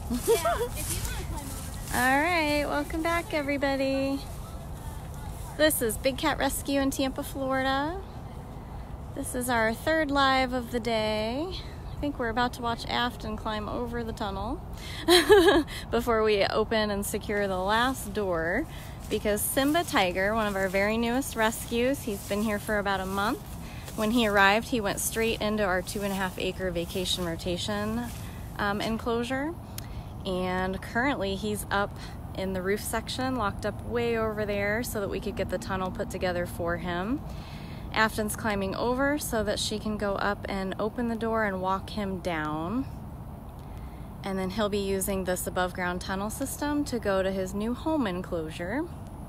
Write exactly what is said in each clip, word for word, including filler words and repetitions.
All right, welcome back, everybody. This is Big Cat Rescue in Tampa, Florida. This is our third live of the day. I think we're about to watch Afton climb over the tunnel before we open and secure the last door, because Simba Tiger, one of our very newest rescues, he's been here for about a month. When he arrived, he went straight into our two and a half acre vacation rotation um, enclosure. And currently he's up in the roof section, locked up way over there so that we could get the tunnel put together for him. Afton's climbing over so that she can go up and open the door and walk him down. And then he'll be using this above ground tunnel system to go to his new home enclosure.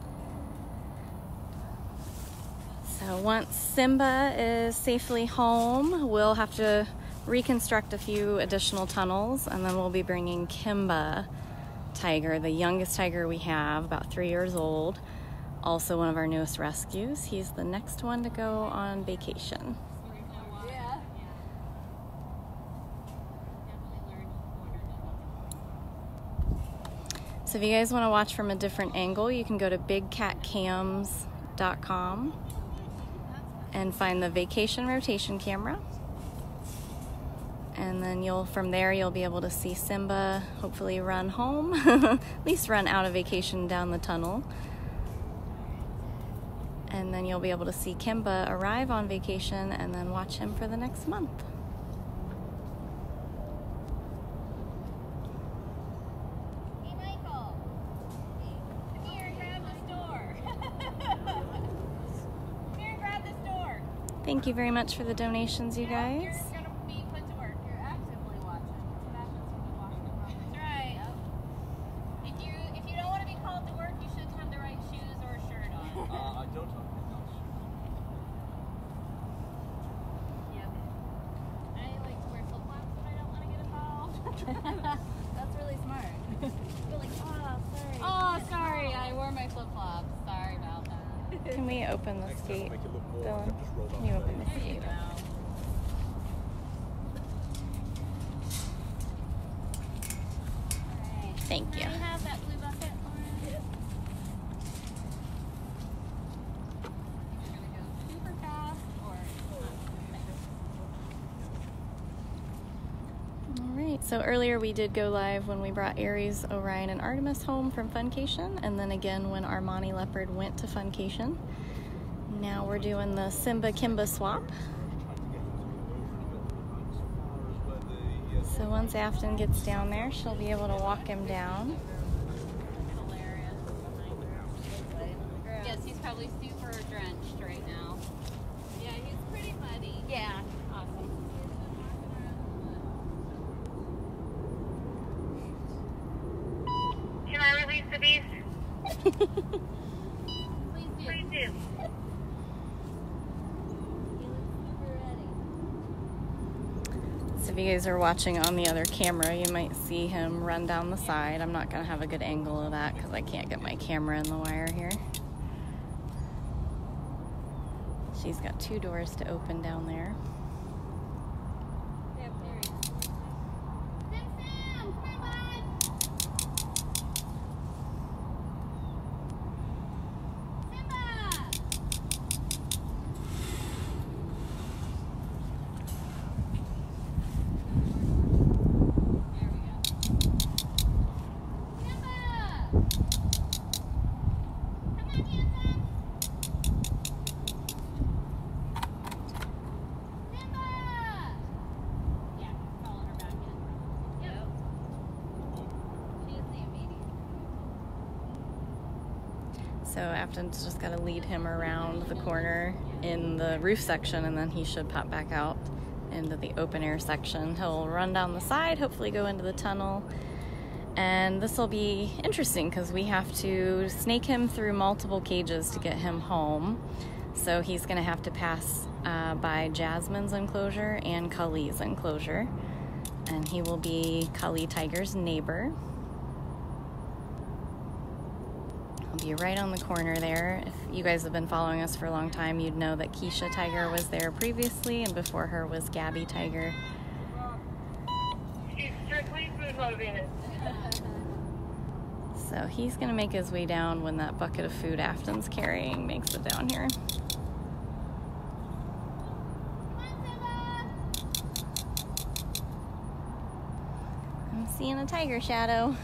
So once Simba is safely home, we'll have to reconstruct a few additional tunnels, and then we'll be bringing Kimba Tiger, the youngest tiger we have, about three years old, also one of our newest rescues. He's the next one to go on vacation. So if you guys want to watch from a different angle, you can go to big cat cams dot com and find the vacation rotation camera. And then you'll, from there, you'll be able to see Simba hopefully run home, at least run out of vacation down the tunnel. And then you'll be able to see Kimba arrive on vacation and then watch him for the next month. Hey, Michael. Come here and grab this door. Come here and grab this door. Thank you very much for the donations, you guys. That's really smart. You're like, oh, sorry. Oh, sorry. I wore my flip-flops. Sorry about that. Can we open this gate, Dylan? Can you open this gate? Thank you. Can I have that blue bucket, Lauren? You're going to go super fast or Alright, so earlier we did go live when we brought Aries, Orion, and Artemis home from Funcation, and then again when Armani Leopard went to Funcation. Now we're doing the Simba Kimba swap. So once Afton gets down there, she'll be able to walk him down. Yes, he's probably super drenched right now. Yeah, he's pretty muddy. Yeah, awesome. Can I release the beast? Please do. Please do. So if you guys are watching on the other camera, you might see him run down the side. I'm not going to have a good angle of that because I can't get my camera in the wire here. She's got two doors to open down there. So Afton's just got to lead him around the corner in the roof section, and then he should pop back out into the open air section. He'll run down the side, hopefully go into the tunnel. And this will be interesting because we have to snake him through multiple cages to get him home. So he's going to have to pass uh, by Jasmine's enclosure and Kali's enclosure. And he will be Kali Tiger's neighbor. He'll be right on the corner there. If you guys have been following us for a long time, you'd know that Keisha Tiger was there previously, and before her was Gabby Tiger. She's strictly food motivated. So he's gonna make his way down when that bucket of food Afton's carrying makes it down here. I'm seeing a tiger shadow.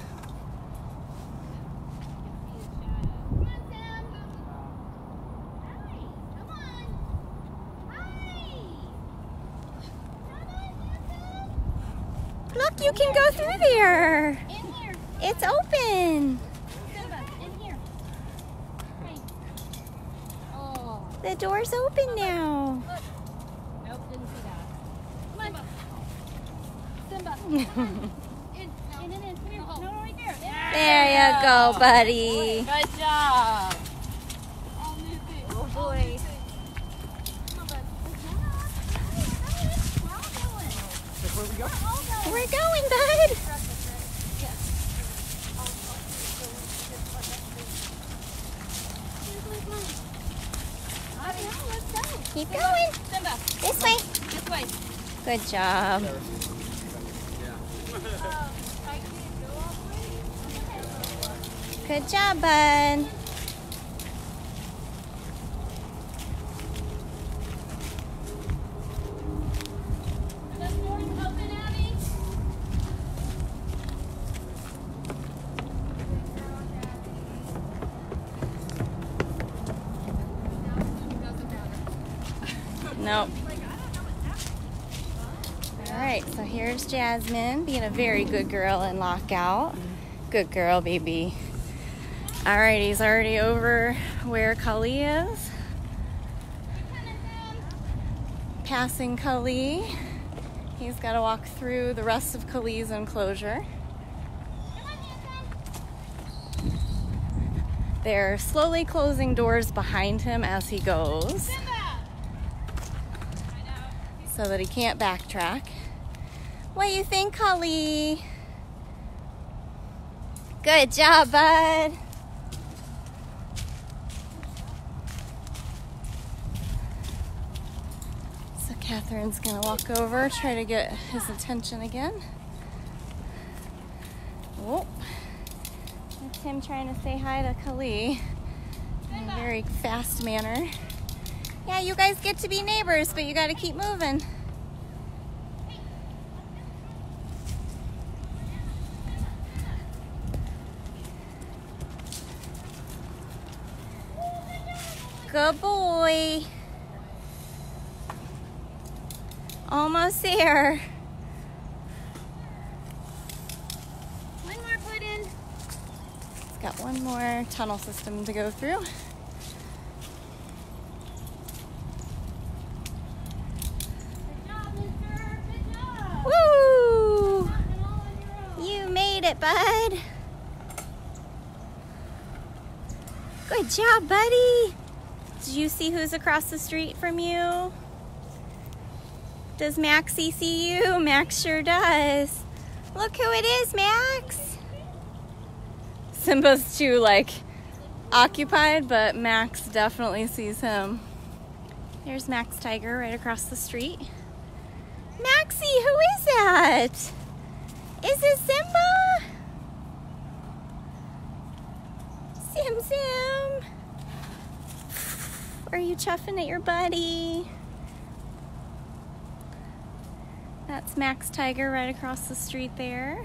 Look, you can go through there. In here. It's open. Simba, in here. Hey. Oh. The door's open now. Look. Nope, didn't see that. Come on. Simba. Come on. In, in, in, in. Come here. No, right there. There, There you go, buddy. Good job. Oh, Lucy. Oh boy. Come on, bud. Good job. We're all going. That's where we go. We're all going. We're going, bud. Keep going. Simba, This way. this way. Good job. Good job, bud. The door's open, Abby. Nope. All right, so here's Jasmine being a very good girl in lockout. Good girl, baby. All right, he's already over where Cully is. Passing Cully. He's got to walk through the rest of Cully's enclosure. They're slowly closing doors behind him as he goes, so that he can't backtrack. What do you think, Cully? Good job, bud. So Catherine's gonna walk over, try to get his attention again. Oh, that's him trying to say hi to Cully in a very fast manner. Yeah, you guys get to be neighbors, but you gotta keep moving. Good boy. Almost there. One more put in. It's got one more tunnel system to go through. Good job, mister. Good job. Woo! Knocking all on your own. You made it, bud. Good job, buddy. Did you see who's across the street from you? Does Maxie see you? Max sure does. Look who it is, Max. Simba's too, like, occupied, but Max definitely sees him. There's Max Tiger right across the street. Maxie, who is that? Is it Simba? Sim Sim. Are you chuffing at your buddy? That's Max Tiger right across the street there.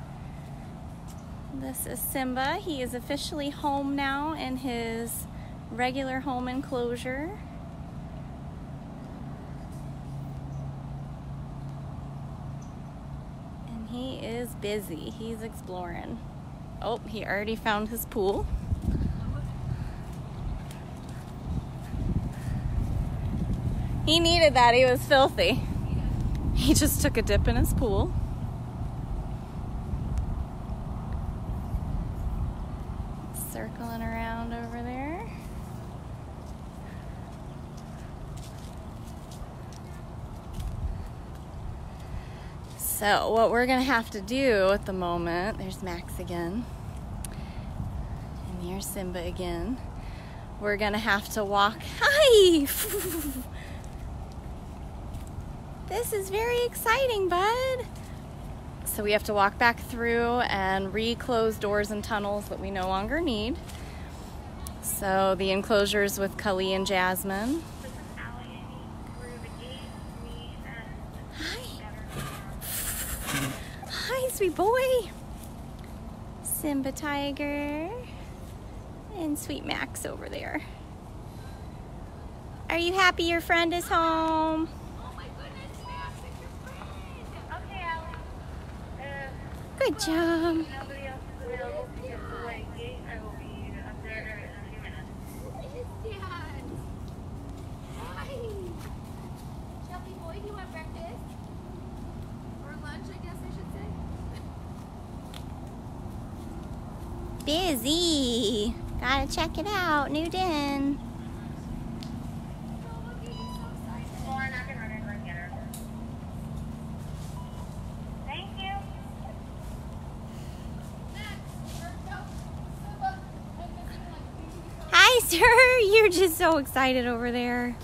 This is Simba. He is officially home now in his regular home enclosure. And he is busy. He's exploring. Oh, he already found his pool. He needed that. He was filthy. He just took a dip in his pool. Circling around over there. So what we're gonna have to do at the moment, there's Max again, and here's Simba again. We're gonna have to walk, hi! This is very exciting, bud. So we have to walk back through and re-close doors and tunnels that we no longer need. So the enclosures with Cully and Jasmine. Hi. Hi, sweet boy. Simba Tiger. And sweet Max over there. Are you happy your friend is home? Oh my goodness, Max, it's your friend. Okay, Alex. Uh, Good job. nobody else is available to get the wedding gate. I will be up there in a few minutes. It's Dad. Hi. Shelby boy, do you want breakfast? Or lunch, I guess I should say. Busy. Gotta check it out. New den. Well, I'm not gonna run in and get her. Thank you. Hi, sir. You're just so excited over there.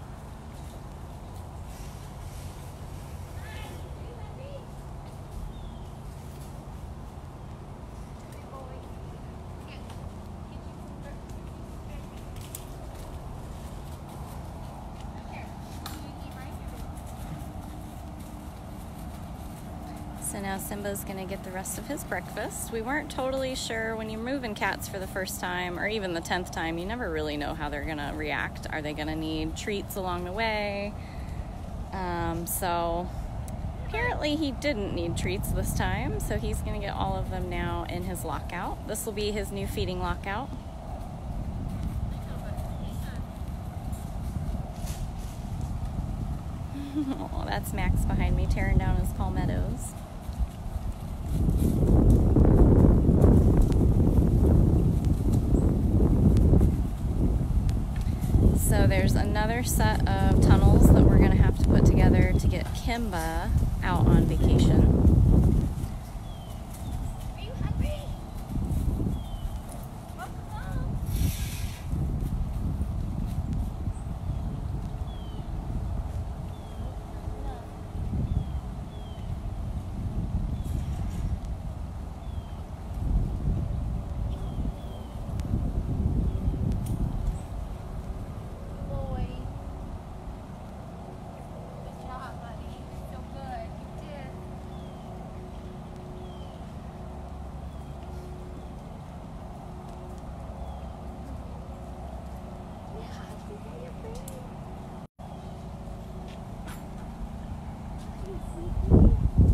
So now Simba's gonna get the rest of his breakfast. We weren't totally sure when you're moving cats for the first time, or even the tenth time, you never really know how they're gonna react. Are they gonna need treats along the way? Um, so apparently he didn't need treats this time, so he's gonna get all of them now in his lockout. This will be his new feeding lockout. Oh, that's Max behind me tearing down his palmettos. So there's another set of tunnels that we're going to have to put together to get Kimba out on vacation. Are you hungry? Welcome home. Boy. Good job, buddy. So good. You did. Yeah, is that your friend? Hey, sweetie.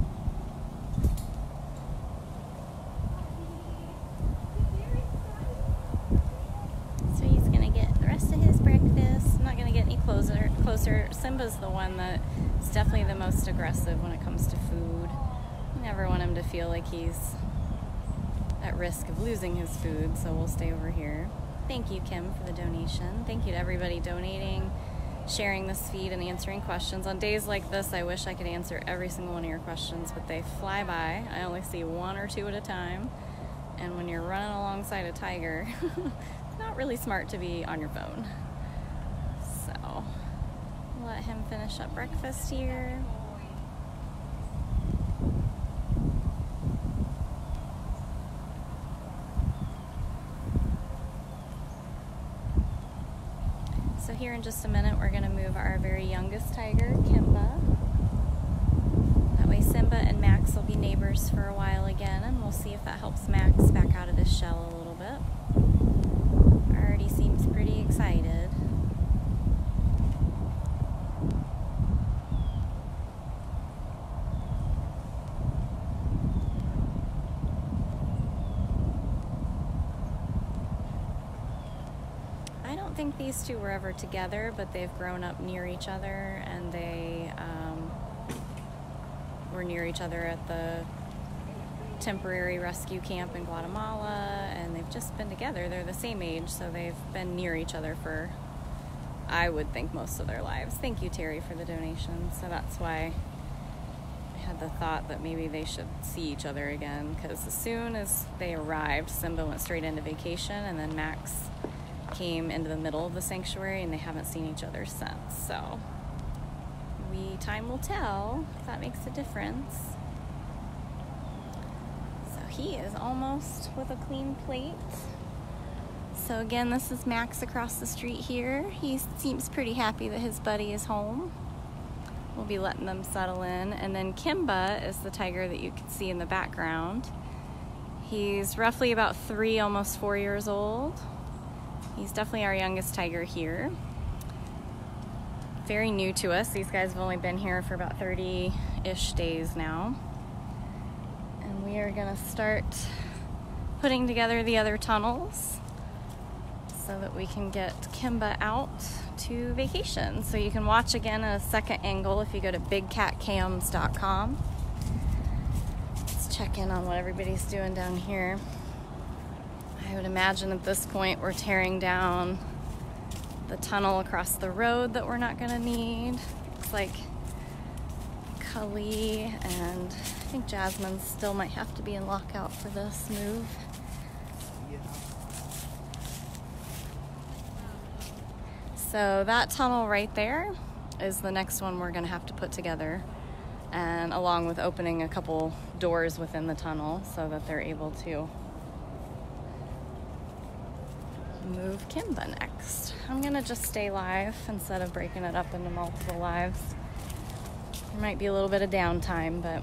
You're very excited. So he's going to get the rest of his breakfast. I'm not going to get any closer. closer. Simba's the one that is definitely the most aggressive when it comes to food. You never want him to feel like he's at risk of losing his food, so we'll stay over here. Thank you, Kim, for the donation. Thank you to everybody donating, sharing this feed, and answering questions. On days like this, I wish I could answer every single one of your questions, but they fly by. I only see one or two at a time. And when you're running alongside a tiger, it's not really smart to be on your phone. So, let him finish up breakfast here. So here in just a minute, we're going to move our very youngest tiger, Kimba. That way Simba and Max will be neighbors for a while again, and we'll see if that helps Max back out of his shell a little bit. Already seems pretty excited. I don't think these two were ever together, but they've grown up near each other, and they um, were near each other at the temporary rescue camp in Guatemala, and they've just been together. They're the same age, so they've been near each other for, I would think, most of their lives. Thank you, Terry, for the donation. So that's why I had the thought that maybe they should see each other again, because as soon as they arrived, Simba went straight into vacation, and then Max came into the middle of the sanctuary, and they haven't seen each other since. So we time will tell if that makes a difference. he is almost with a clean plate. So again, this is Max across the street here. He seems pretty happy that his buddy is home. We'll be letting them settle in. And then Kimba is the tiger that you can see in the background. He's roughly about three, almost four years old. He's definitely our youngest tiger here. Very new to us. These guys have only been here for about thirty-ish days now. And we are gonna start putting together the other tunnels so that we can get Kimba out to vacation. So you can watch again a second angle if you go to big cat cams dot com. Let's check in on what everybody's doing down here. I would imagine at this point we're tearing down the tunnel across the road that we're not gonna need. Looks like Kali and I think Jasmine still might have to be in lockout for this move. So that tunnel right there is the next one we're gonna have to put together, and along with opening a couple doors within the tunnel so that they're able to move Kimba next. I'm gonna just stay live instead of breaking it up into multiple lives. There might be a little bit of downtime, but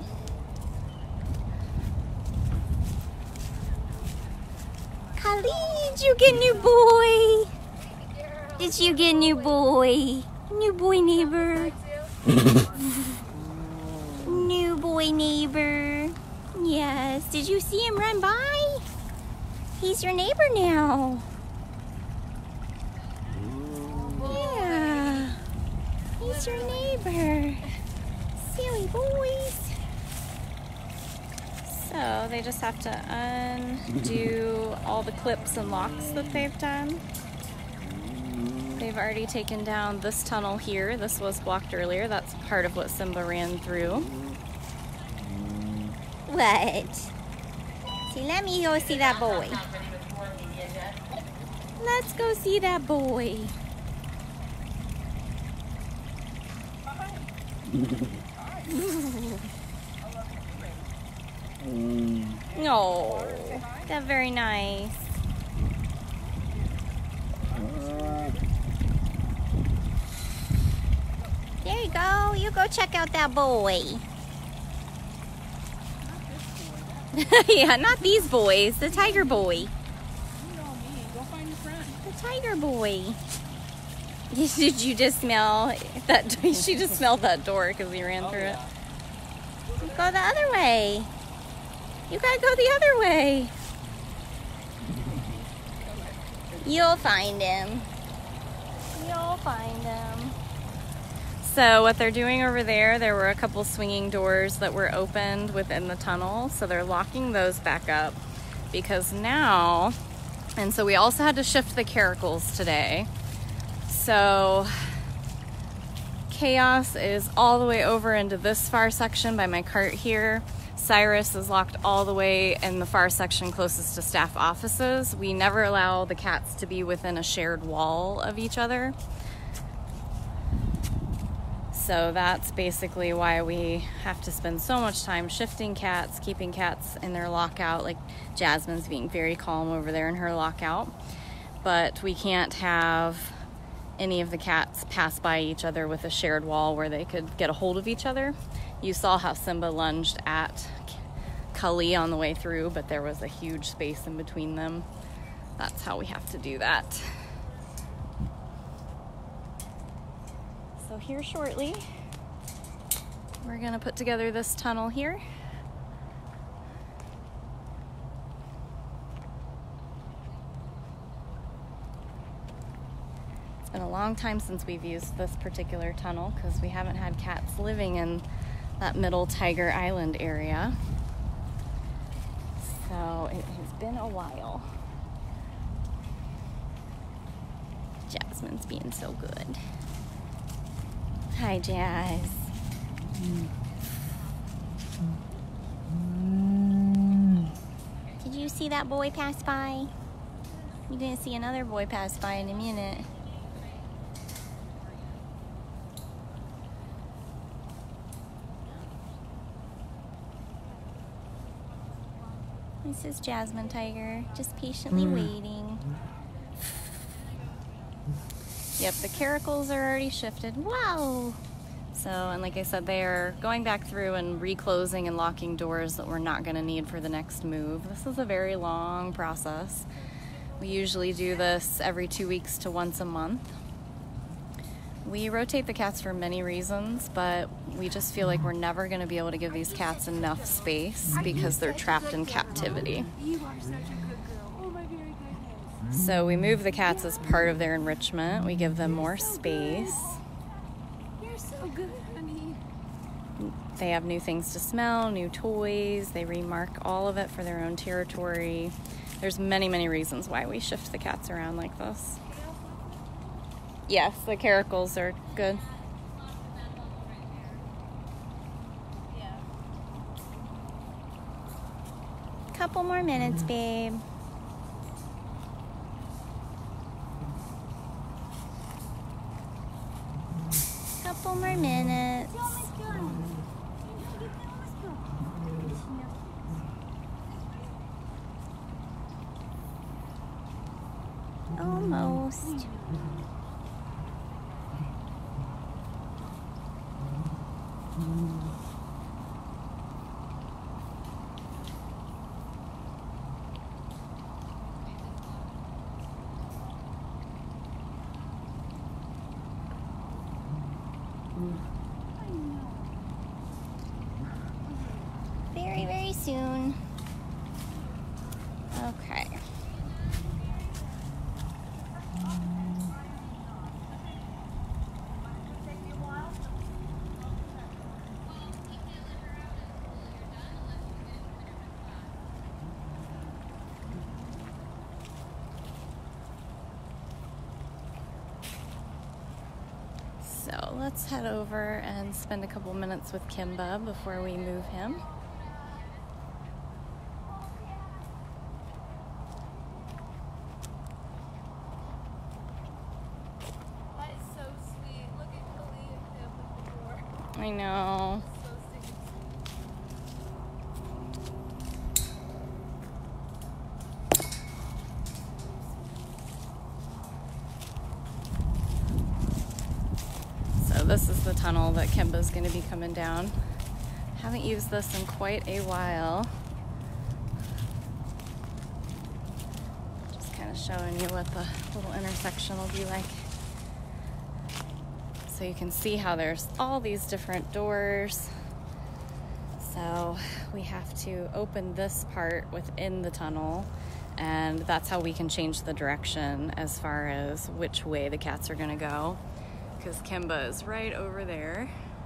Kali, did you get a new boy? Did you get a new boy? New boy neighbor. New boy neighbor. Yes. Did you see him run by? He's your neighbor now. Yeah. He's your neighbor. Silly boys. So they just have to undo all the clips and locks that they've done. They've already taken down this tunnel here. This was blocked earlier. That's part of what Simba ran through. What? See, let me go see that boy. Let's go see that boy. No, that's very nice. There you go. You go check out that boy. Yeah, not these boys. The tiger boy. You know me. Go find your friend. The tiger boy. Did you just smell that? She just smelled that door because we ran through it. You go the other way. You gotta go the other way. You'll find him. You'll find him. So what they're doing over there, there were a couple swinging doors that were opened within the tunnel. So they're locking those back up because now, and so we also had to shift the caracals today. So Chaos is all the way over into this far section by my cart here. Cyrus is locked all the way in the far section closest to staff offices. We never allow the cats to be within a shared wall of each other. So that's basically why we have to spend so much time shifting cats, keeping cats in their lockout, like Jasmine's being very calm over there in her lockout. But we can't have any of the cats pass by each other with a shared wall where they could get a hold of each other. You saw how Simba lunged at Kali on the way through, but there was a huge space in between them. That's how we have to do that. So here shortly, we're gonna put together this tunnel here. It's been a long time since we've used this particular tunnel because we haven't had cats living in that middle Tiger Island area. So it has been a while. Jasmine's being so good. Hi, Jazz. Did you see that boy pass by? You're gonna see another boy pass by in a minute. This is Jasmine Tiger, just patiently waiting. Yep, the caracals are already shifted. Wow! So, and like I said, they are going back through and reclosing and locking doors that we're not going to need for the next move. This is a very long process. We usually do this every two weeks to once a month. We rotate the cats for many reasons, but we just feel like we're never going to be able to give these cats enough space because they're trapped in captivity. You are such a good girl. Oh my very goodness. So we move the cats as part of their enrichment. We give them more space. You're so good, honey. They have new things to smell, new toys. They remark all of it for their own territory. There's many, many reasons why we shift the cats around like this. Yes, the caracals are good. Couple more minutes, babe. Couple more minutes. Almost. Very, very soon. Okay. So let's head over and spend a couple minutes with Kimba before we move him. That is so sweet. Look at Khalid and him with the door. I know. So stinking So this is the tunnel that Kimba's going to be coming down. Haven't used this in quite a while. Just kind of showing you what the little intersection will be like. So you can see how there's all these different doors. So we have to open this part within the tunnel, and that's how we can change the direction as far as which way the cats are going to go. Because Kimba is right over there.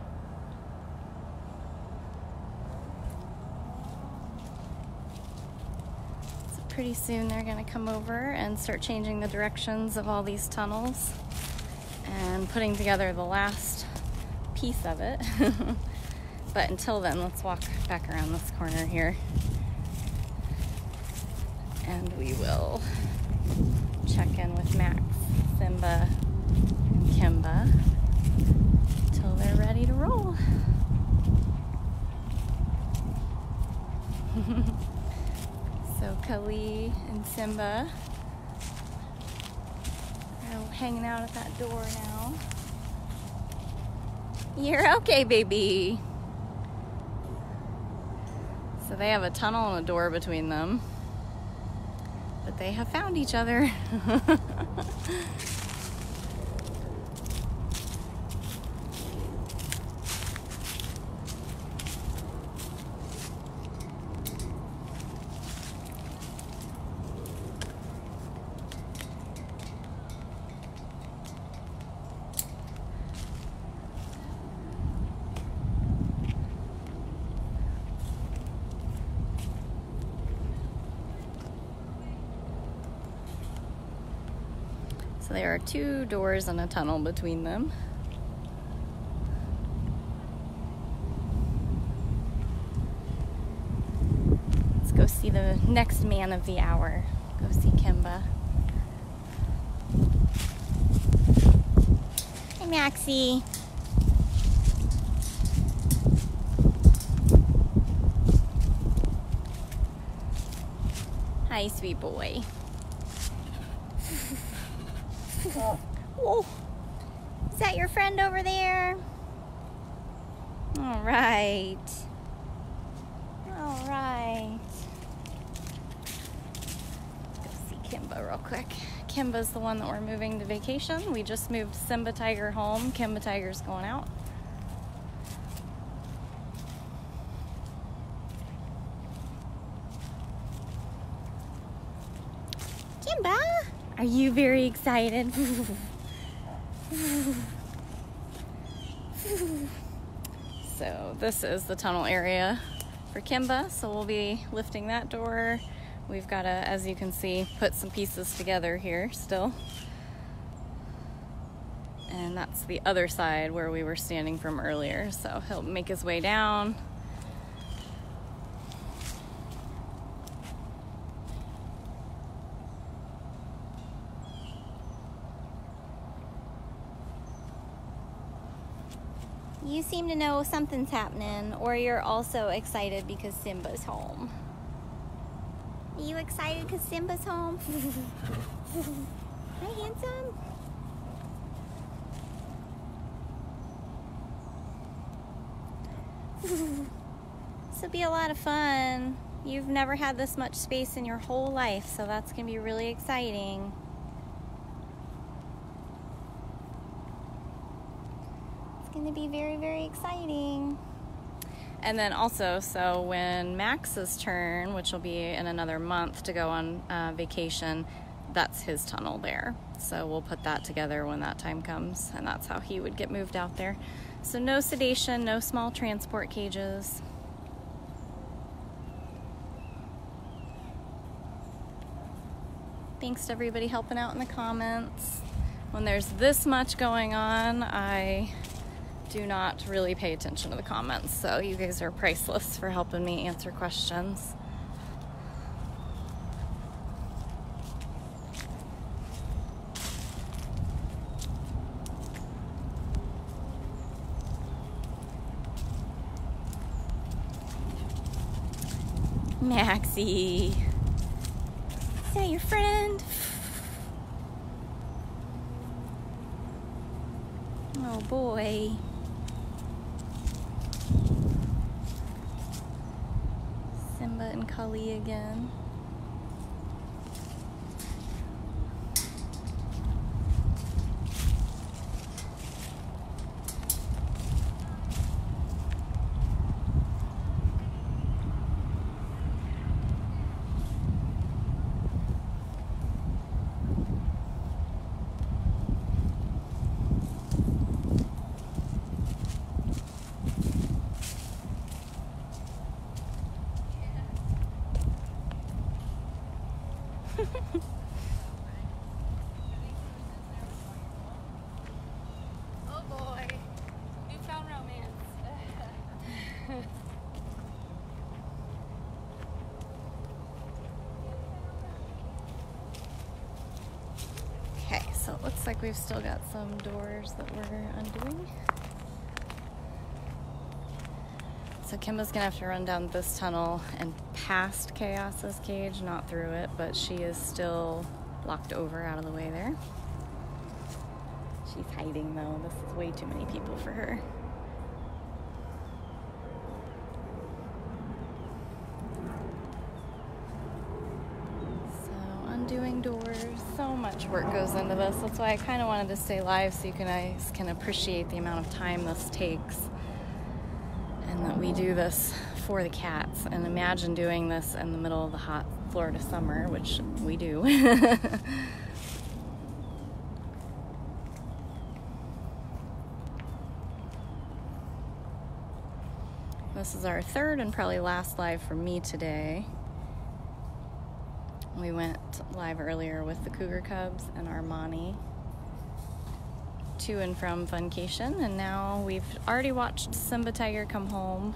So pretty soon they're going to come over and start changing the directions of all these tunnels and putting together the last piece of it. But until then, let's walk back around this corner here. And we will check in with Max, Simba, Kimba until they're ready to roll. So Kali and Simba are hanging out at that door now. You're okay, baby. So they have a tunnel and a door between them, but they have found each other. So there are two doors and a tunnel between them. Let's go see the next man of the hour. Go see Kimba. Hey, Maxie. Hi, sweet boy. Oh, is that your friend over there? All right. All right. Go see Kimba real quick. Kimba's the one that we're moving to vacation. We just moved Simba Tiger home. Kimba Tiger's going out. Kimba, are you very excited? So this is the tunnel area for Kimba, so we'll be lifting that door. We've got to, as you can see, put some pieces together here still. And that's the other side where we were standing from earlier, so he'll make his way down. You seem to know something's happening, or you're also excited because Simba's home. Are you excited because Simba's home? Hi, handsome. This will be a lot of fun. You've never had this much space in your whole life, so that's going to be really exciting. Going to be very, very exciting. And then also, so when Max's turn, which will be in another month to go on uh, vacation, that's his tunnel there. So we'll put that together when that time comes, and that's how he would get moved out there. So no sedation, no small transport cages. Thanks to everybody helping out in the comments. When there's this much going on, I do not really pay attention to the comments, so you guys are priceless for helping me answer questions. Maxie, is that your friend? Oh boy. Simba and Cully again. Oh boy, newfound romance. Okay, so it looks like we've still got some doors that we're undoing. So Kimba's gonna have to run down this tunnel and past Chaos's cage, not through it, but she is still locked over out of the way there. She's hiding though. This is way too many people for her. So undoing doors, so much work goes into this. That's why I kind of wanted to stay live so you guys can appreciate the amount of time this takes. And that we do this for the cats. And imagine doing this in the middle of the hot Florida summer, which we do. This is our third and probably last live for me today. We went live earlier with the Cougar Cubs and Armani to and from Funcation, and now we've already watched Simba Tiger come home.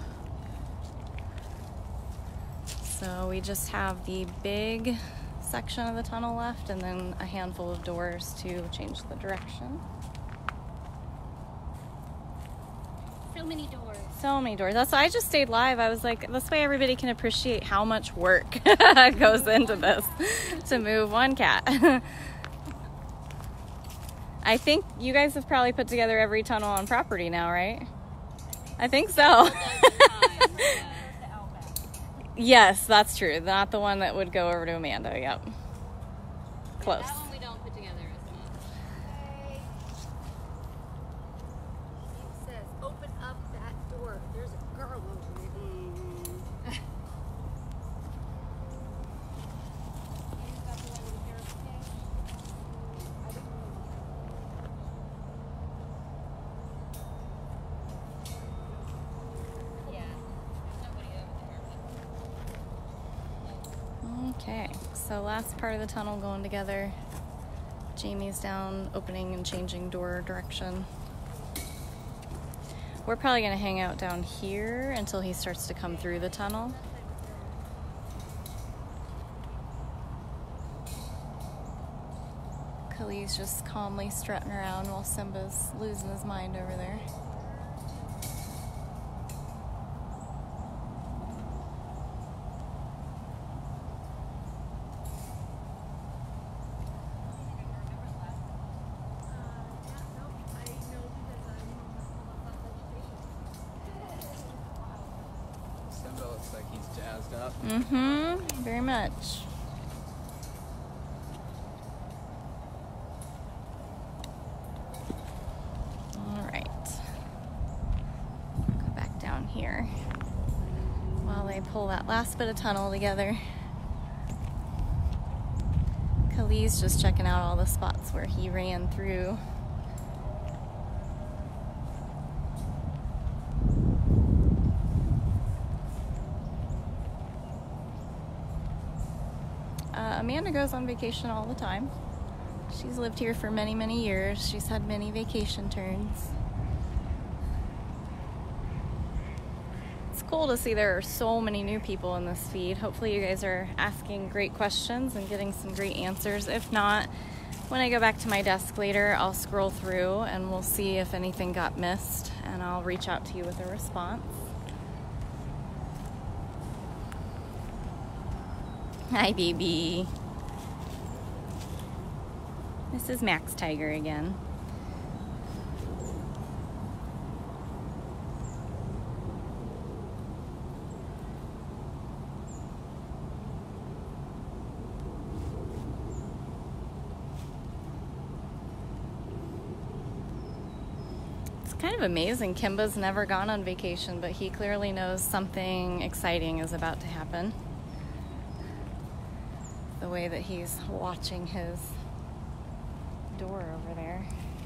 So we just have the big section of the tunnel left and then a handful of doors to change the direction. For So many doors. So many doors. That's why I just stayed live. I was like, this way everybody can appreciate how much work goes into this to move one cat. I think you guys have probably put together every tunnel on property now, right? I think so. Yes, that's true. Not the one that would go over to Amanda. Yep. Close. That one we don't put together as much. Hey. It says, open up that door. There's a girl over there. Mm-hmm. Yeah. There's nobody over there. Okay. So last part of the tunnel going together. Jamie's down, opening and changing door direction. We're probably going to hang out down here until he starts to come through the tunnel. Khalid's just calmly strutting around while Simba's losing his mind over there. Simba looks like he's jazzed up. Mm-hmm. Very much. All right. Go back down here while they pull that last bit of tunnel together. Khalid's just checking out all the spots where he ran through. Uh, Amanda goes on vacation all the time. She's lived here for many, many years. She's had many vacation turns. It's cool to see there are so many new people in this feed. Hopefully you guys are asking great questions and getting some great answers. If not, when I go back to my desk later, I'll scroll through and we'll see if anything got missed, and I'll reach out to you with a response. Hi, baby. This is Max Tiger again. It's kind of amazing. Kimba's never gone on vacation, but he clearly knows something exciting is about to happen. The way that he's watching his door over there.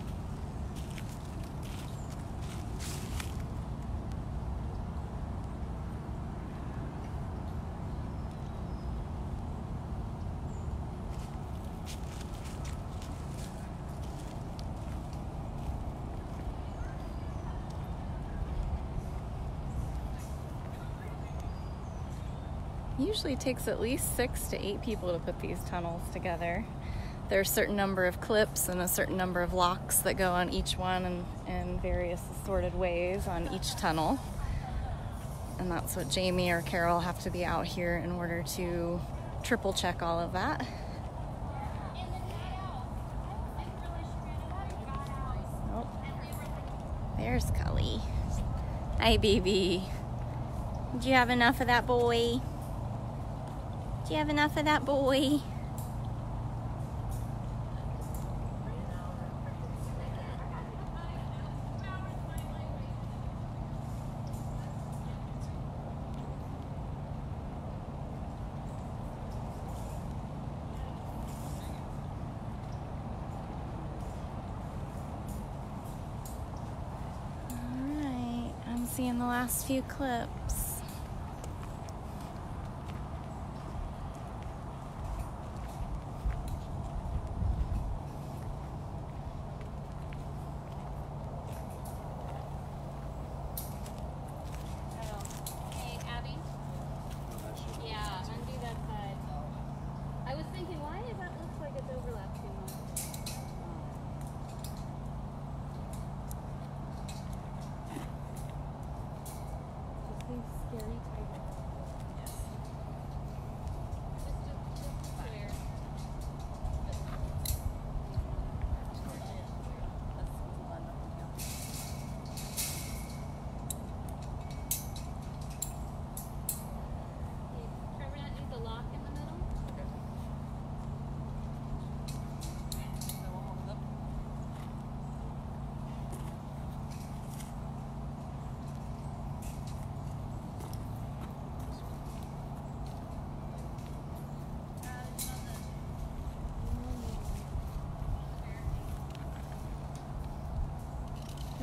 Usually takes at least six to eight people to put these tunnels together. There are a certain number of clips and a certain number of locks that go on each one in, in various assorted ways on each tunnel. And that's what Jamie or Carol have to be out here in order to triple check all of that. Oh, there's Cully. Hi, baby. Did you have enough of that boy? Do you have enough of that boy? All right, I'm seeing the last few clips.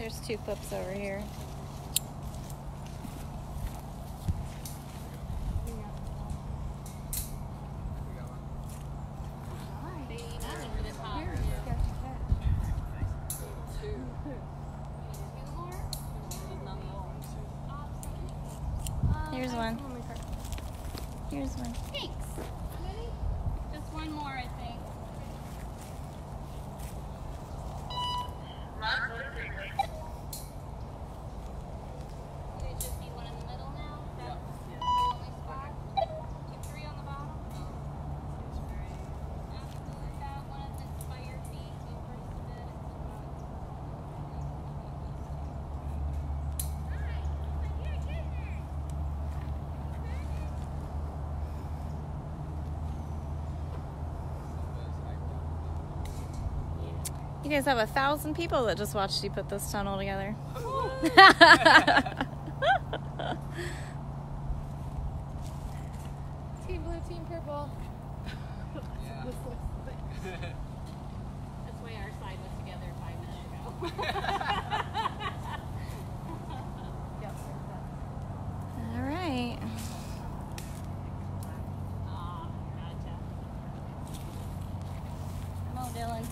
There's two pups over here. Here's one. Here's one. Thanks. Just one more, I think. Would it just be one in the middle now? That's the only spot? Two, three on the bottom? After that one of the fire feet over a bit. You guys have a thousand people that just watched you put this tunnel together. Team blue, team purple. Yeah. That's why our side was together five minutes ago. All right. Aw, gotcha. Come on, Dylan.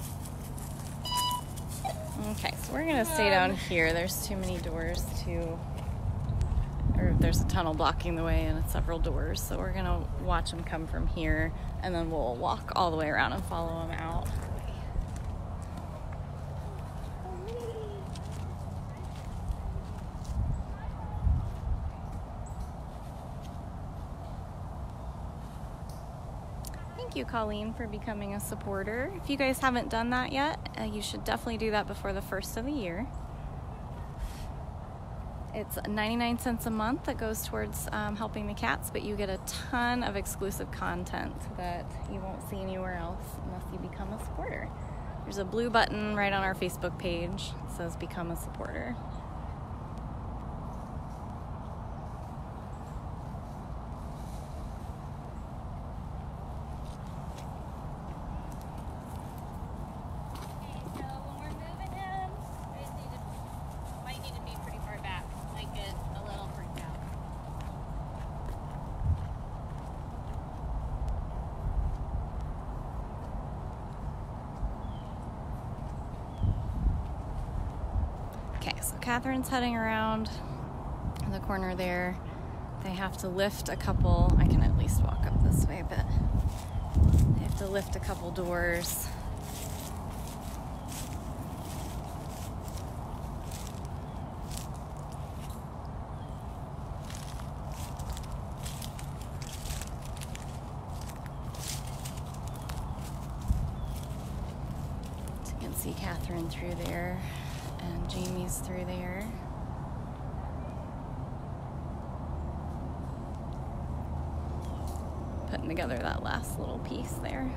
Okay, so we're gonna stay down here. There's too many doors to, or there's a tunnel blocking the way and it's several doors. So we're gonna watch them come from here and then we'll walk all the way around and follow them out. Thank you, Colleen, for becoming a supporter. If you guys haven't done that yet, uh, you should definitely do that before the first of the year. It's ninety-nine cents a month that goes towards um, helping the cats, but you get a ton of exclusive content that you won't see anywhere else unless you become a supporter. There's a blue button right on our Facebook page that says Become a Supporter. So when we're moving in, we just need to, might need to be pretty far back. Might get a little freaked out. Okay, so Catherine's heading around in the corner there. They have to lift a couple, I can at least walk up this way, but they have to lift a couple doors. So you can see Catherine through there and Jamie's through there. Putting together that last little piece there.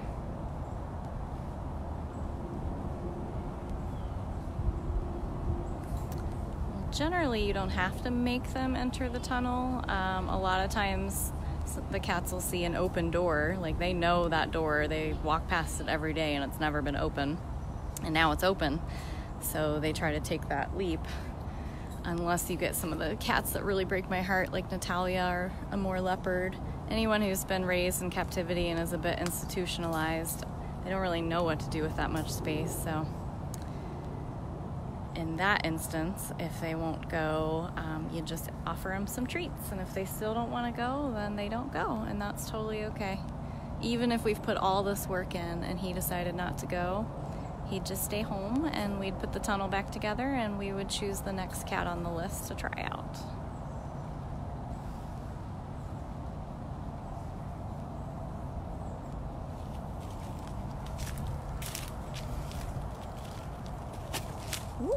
Generally, you don't have to make them enter the tunnel. Um, a lot of times the cats will see an open door, like they know that door, they walk past it every day and it's never been open, and now it's open. So they try to take that leap, unless you get some of the cats that really break my heart, like Natalia or a Moor leopard. Anyone who's been raised in captivity and is a bit institutionalized, they don't really know what to do with that much space. So in that instance, if they won't go, um, you just offer them some treats. And if they still don't want to go, then they don't go, and that's totally okay. Even if we've put all this work in and he decided not to go, he'd just stay home and we'd put the tunnel back together and we would choose the next cat on the list to try out. Whoop.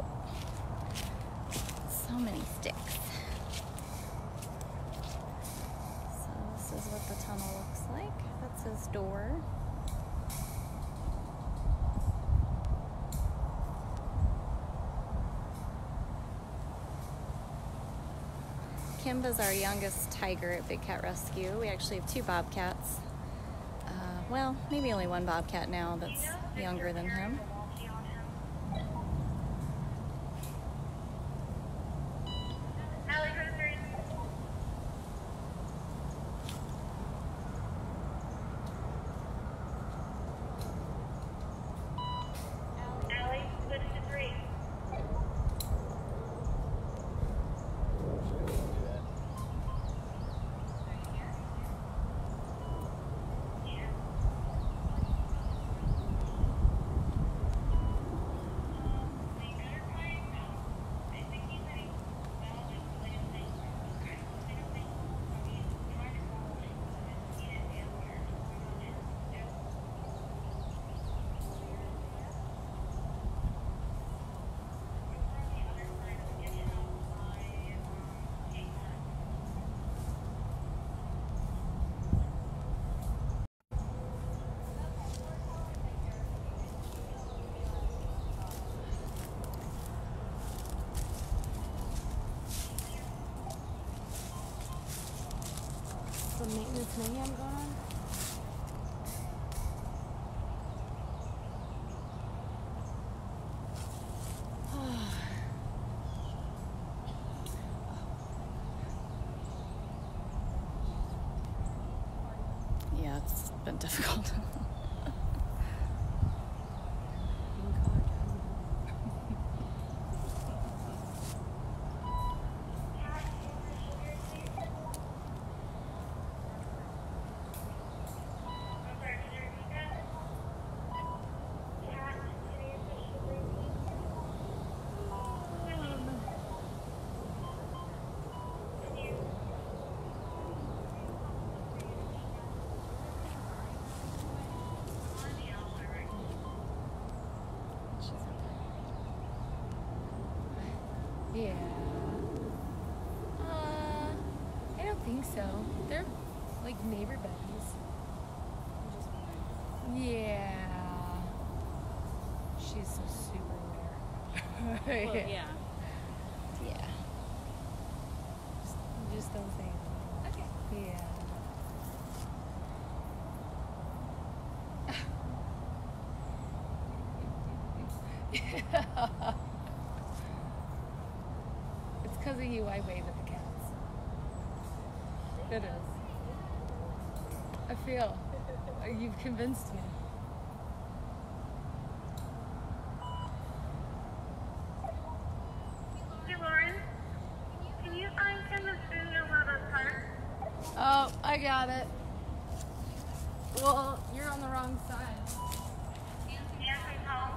So many sticks. So this is what the tunnel looks like. That's his door. Kimba's our youngest tiger at Big Cat Rescue. We actually have two bobcats. Uh, well, maybe only one bobcat now that's younger than him. maintenance mayhem going on? Yeah, it's been difficult. Yeah. Uh, I don't think so. They're like neighbor buddies. Yeah. She's so super rare. Well, yeah. Yeah. Just, just don't say anything. Okay. Yeah. It's because of you I wave at the cats. It is. I feel. You've convinced me. Hey, Lauren. Can you find Kimba's food over the park? Oh, I got it. Well, you're on the wrong side. Nancy's home.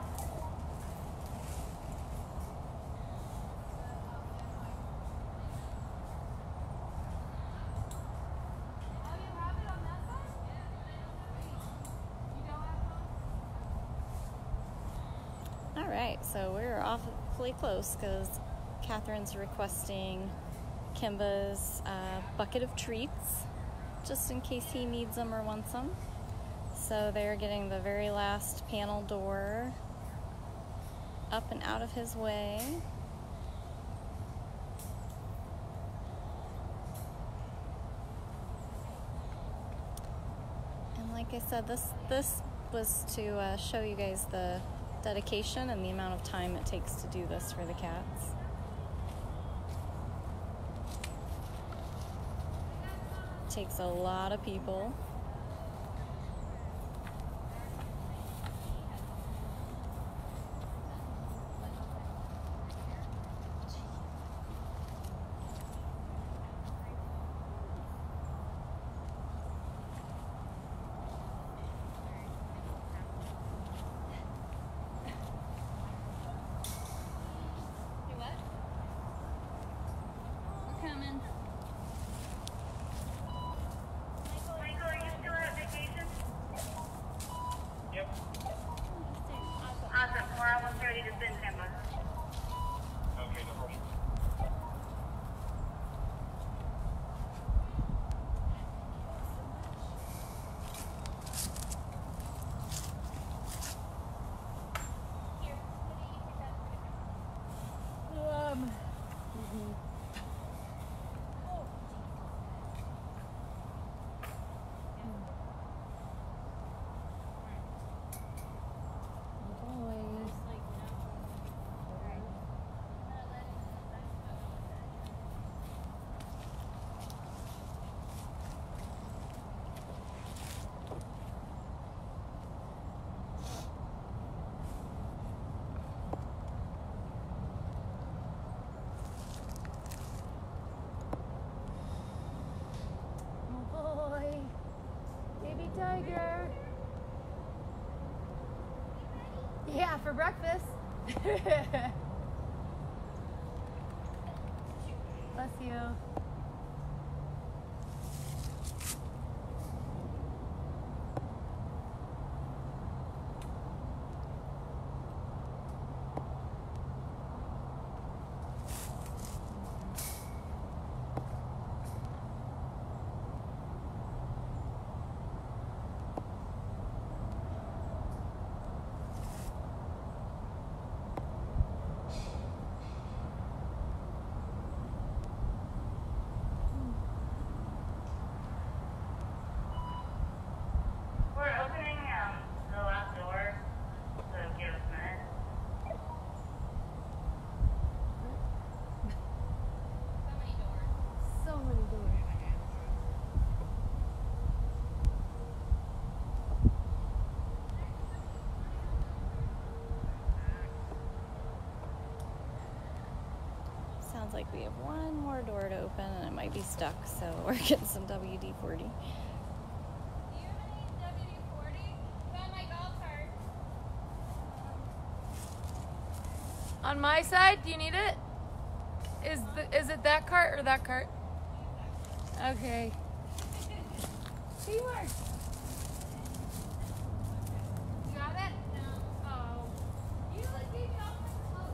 All right, so we're awfully close because Catherine's requesting Kimba's uh, bucket of treats, just in case he needs them or wants them. So they're getting the very last panel door up and out of his way. And like I said, this this was to uh, show you guys the dedication and the amount of time it takes to do this for the cats. It takes a lot of people. Ready to send Kimba. Okay, no problem. Um. Tiger. Yeah, for breakfast. Bless you. Sounds like we have one more door to open and it might be stuck, so we're getting some W D forty. Do you have any W D forty? Found my golf cart. On my side, do you need it? Is the, is it that cart or that cart? Okay. Teamwork. You got it? No. Oh. You like gave me all my clothes.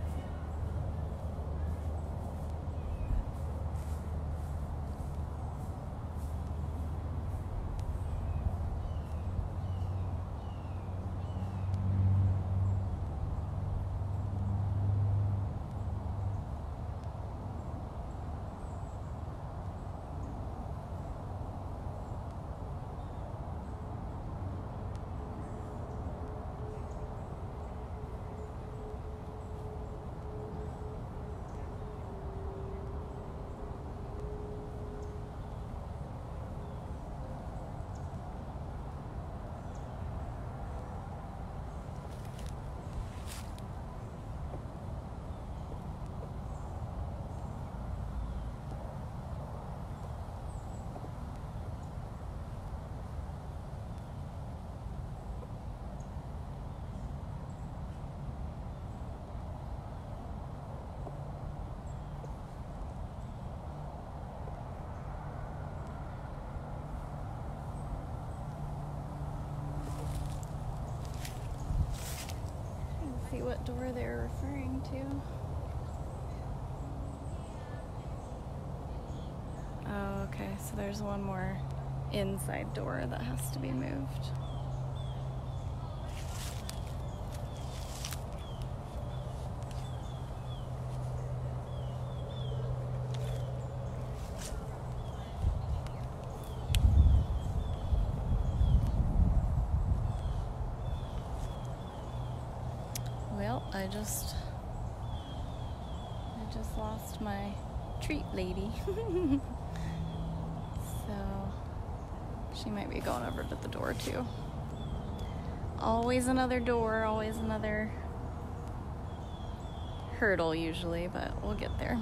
See what door they're referring to. Oh, okay, so there's one more inside door that has to be moved. Well, I just I just lost my treat lady. So she might be going over to the door too. Always another door, always another hurdle usually, but we'll get there.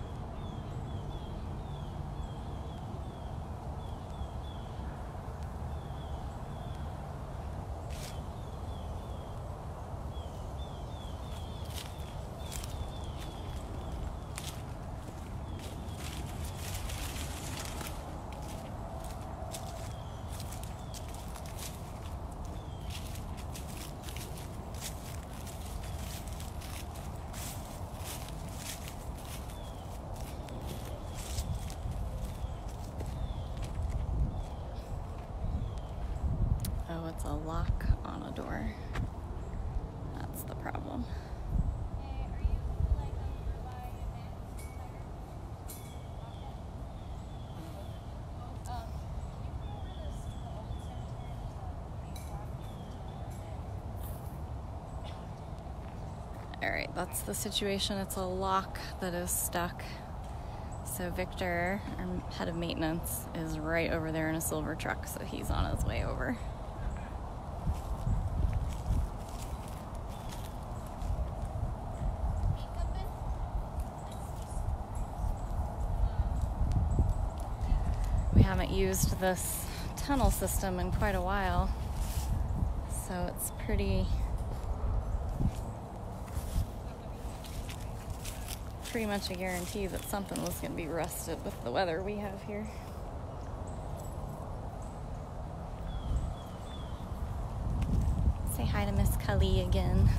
Oh, it's a lock on a door. That's the problem. Hey, are you like over by Kimba Tiger? Um, can you go over this to the old cemetery? There's a All right, that's the situation. It's a lock that is stuck. So Victor, our head of maintenance, is right over there in a silver truck, so he's on his way over. We haven't used this tunnel system in quite a while, so it's pretty pretty much a guarantee that something was going to be rusted with the weather we have here. Say hi to Miss Cully again.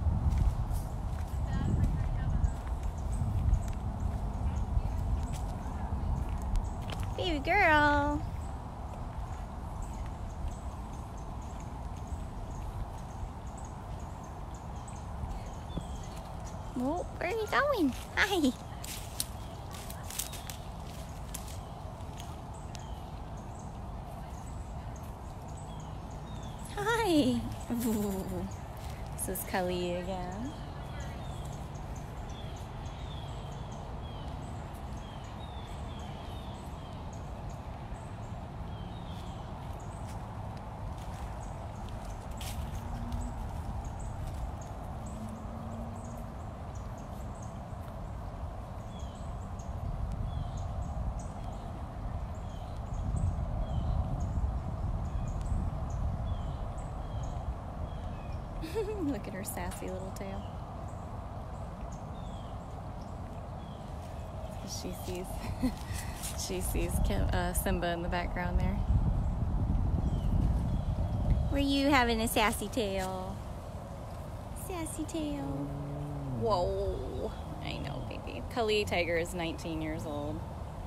Baby girl. Oh, where are you going? Hi. Hi. Ooh. This is Kelly again. Look at her sassy little tail. She sees, she sees Kim, uh, Simba in the background there. Were you having a sassy tail? Sassy tail. Whoa. I know, baby. Kimba Tiger is nineteen years old.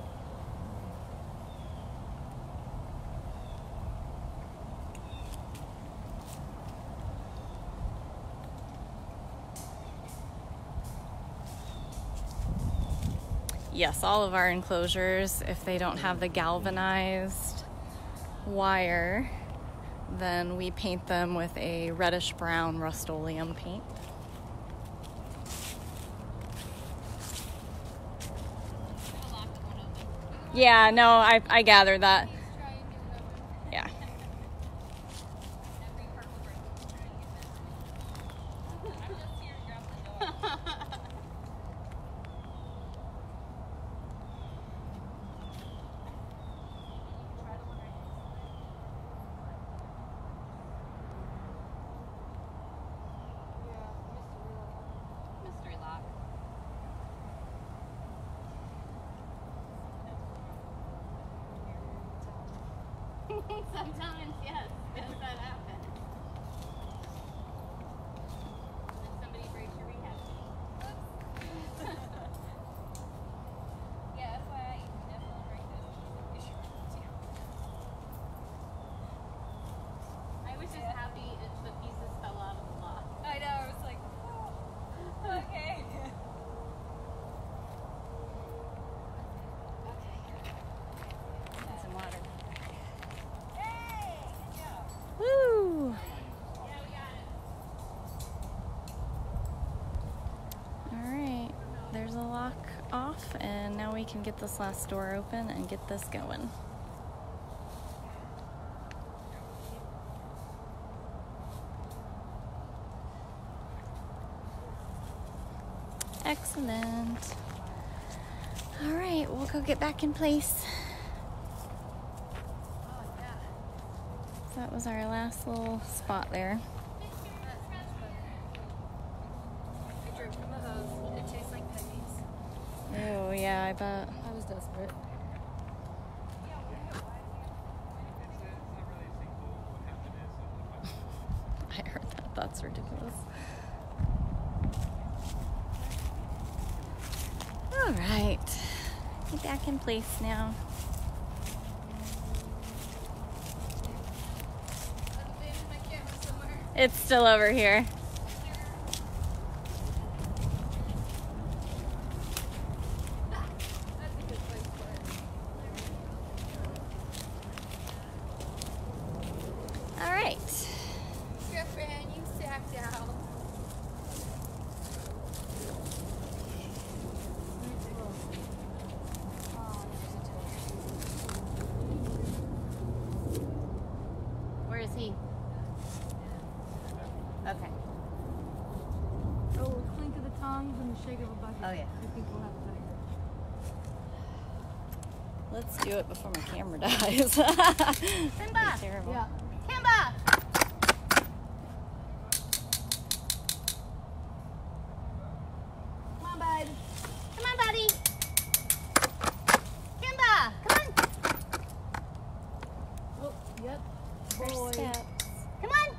Yes, all of our enclosures, if they don't have the galvanized wire, then we paint them with a reddish brown Rust-Oleum paint. Yeah, no, I, I gathered that. Yeah. Mystery lock. Sometimes, yes, yes, that happens. And somebody breaks your rehab key. Oops. Yeah, that's why I definitely break those insurance too. I was just happy if the pieces fell out of the lock. I know, I was like, oh, okay. Some water. Hey, good job. Woo! Yeah, we got it. All right, there's a lock off, and now we can get this last door open and get this going. Excellent. All right, we'll go get back in place. So that was our last little spot there. I drink from a hose. It tastes like pennies. Oh yeah, I bet. I was desperate. I heard that. That's ridiculous. All right, get back in place now. It's still over here. All right. Girlfriend, you sacked out. Where is he? Okay. Oh, clink of the tongues and the shake of a bucket. Oh, yeah. I think we'll have a tiger. Let's do it before my camera dies. Simba! Terrible. Yeah. Kimba! Come on, bud. Come on, buddy. Kimba! Come on. Oh, yep. First Boy. steps. Come on.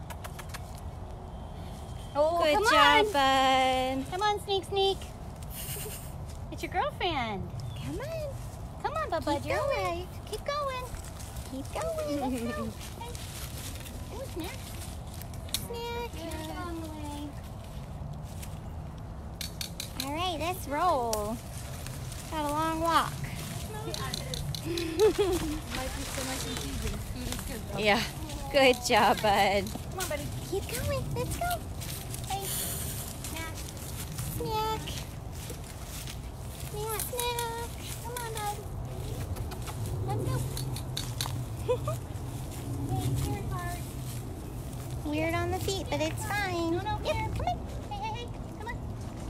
Oh, Good come job, on. bud. Come on, sneak, sneak. It's your girlfriend. Come on. Come on, bud, bud. Keep You're going. away. Keep going. Keep going. Let's go. Hey. Oh, snack. Snack. Get along the way. All right, let's roll. Got a long walk. Might be so nice and cheesy. Food is good though. Yeah. Good job, bud. Come on, buddy. Keep going. Let's go. Hey. Snack. Snack. Snack, snack. Come on, bud. Let's go. Hey, here, hard. Weird on the feet, but it's fine. No, no, Yep, here. come on. Hey, hey, hey. Come on.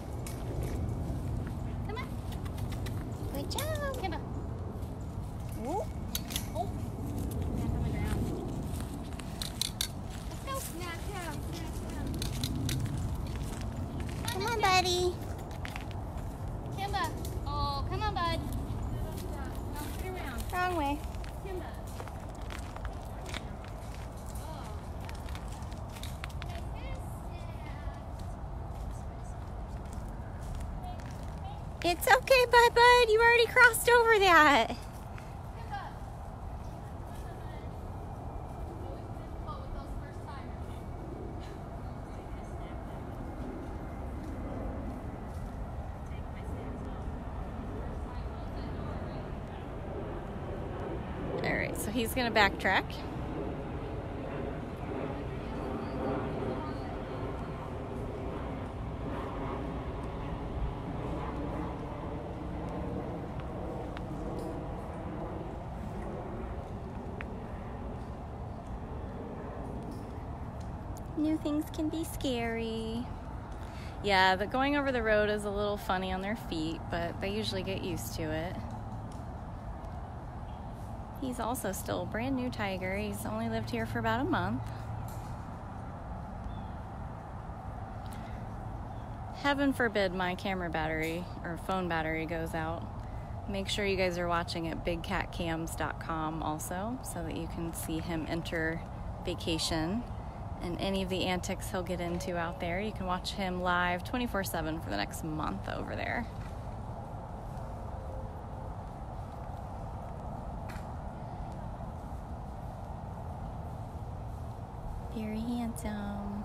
Come on. Good job. Kimba. Ooh. Oh. Snack on the ground. Let's go. Snack down. Snack down. Wrong way. Kimba. It's okay, bud, bud. You already crossed over that. All right, so he's gonna backtrack. New things can be scary. Yeah, the going over the road is a little funny on their feet, but they usually get used to it. He's also still a brand new tiger. He's only lived here for about a month. Heaven forbid my camera battery or phone battery goes out. Make sure you guys are watching at big cat cams dot com also, so that you can see him enter vacation and any of the antics he'll get into out there. You can watch him live twenty-four seven for the next month over there. Very handsome.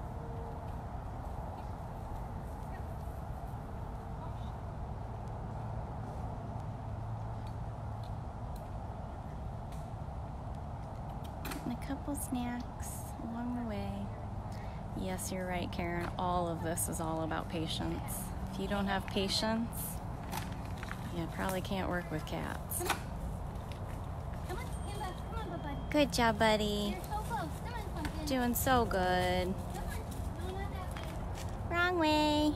And a couple snacks along the way. Yes, you're right, Karen. All of this is all about patience. If you don't have patience, you probably can't work with cats. Come on, Kimba. Come on, bud. Good job, buddy. You're so close. Come on, pumpkin. Doing so good. Come on. No, not that way. Wrong way.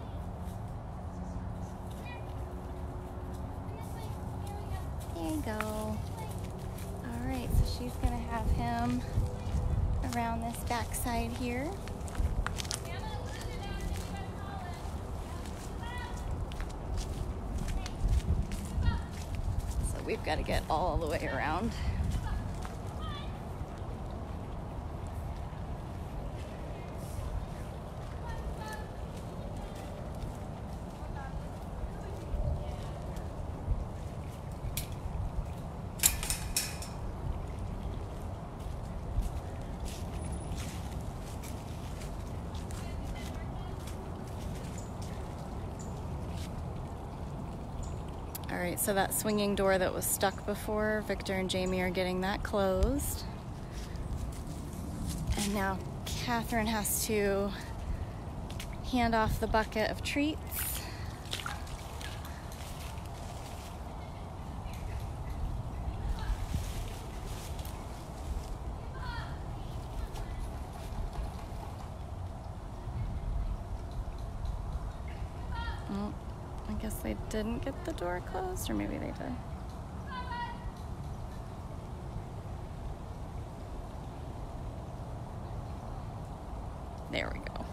Here. This way. Here we go. There you go. All right, so she's gonna have him around this backside here. So we've got to get all the way around. All right, so that swinging door that was stuck before, Victor and Jamie are getting that closed. And now Catherine has to hand off the bucket of treats. Oh, I guess they didn't get the door closed, or maybe they did. There we go.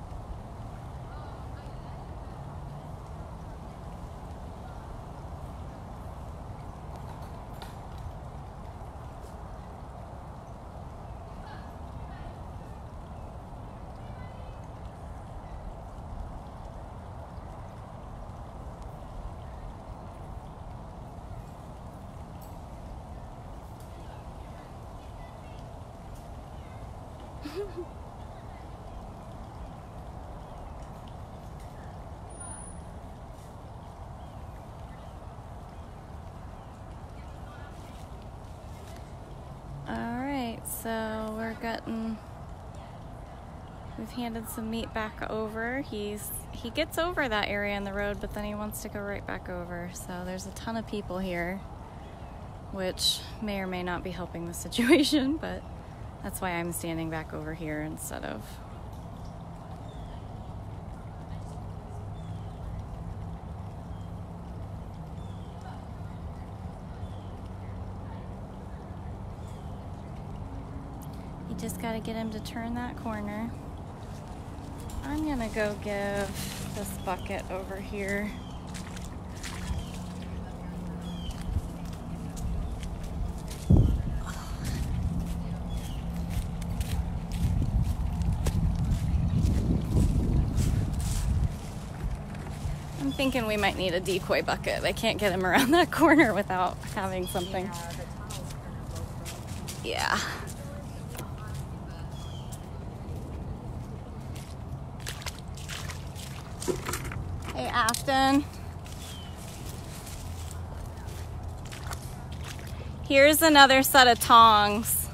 Alright, so we're getting, we've handed some meat back over. He's he gets over that area in the road, but then he wants to go right back over. So there's a ton of people here, which may or may not be helping the situation, but that's why I'm standing back over here instead of you just got to get him to turn that corner. I'm gonna go give this bucket over here thinking we might need a decoy bucket. I can't get him around that corner without having something. Yeah. Hey, Afton. Here's another set of tongs.